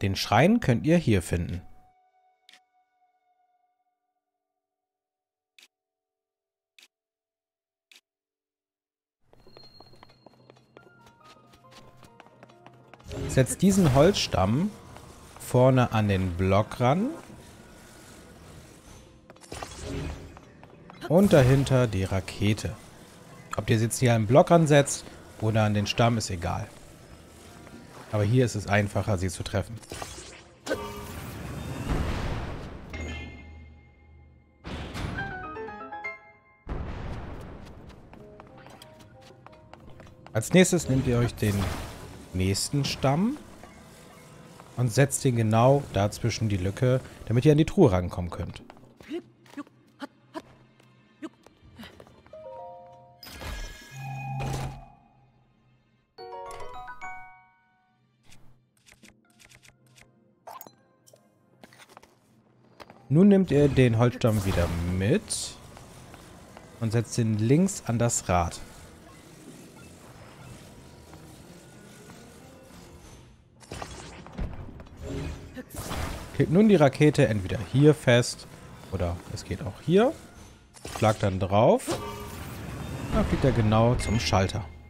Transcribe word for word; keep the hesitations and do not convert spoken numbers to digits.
Den Schrein könnt ihr hier finden. Setzt diesen Holzstamm vorne an den Block ran. Und dahinter die Rakete. Ob ihr sie jetzt hier an den Block ransetzt oder an den Stamm, ist egal. Aber hier ist es einfacher, sie zu treffen. Als nächstes nehmt ihr euch den nächsten Stamm und setzt ihn genau dazwischen die Lücke, damit ihr an die Truhe rankommen könnt. Nun nehmt ihr den Holzstamm wieder mit und setzt ihn links an das Rad. Klebt nun die Rakete entweder hier fest oder es geht auch hier. Schlagt dann drauf. Dann fliegt er genau zum Schalter.